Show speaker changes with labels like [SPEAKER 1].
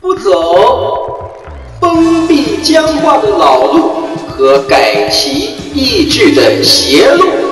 [SPEAKER 1] 不走封闭僵化的老路和改其意志的邪路。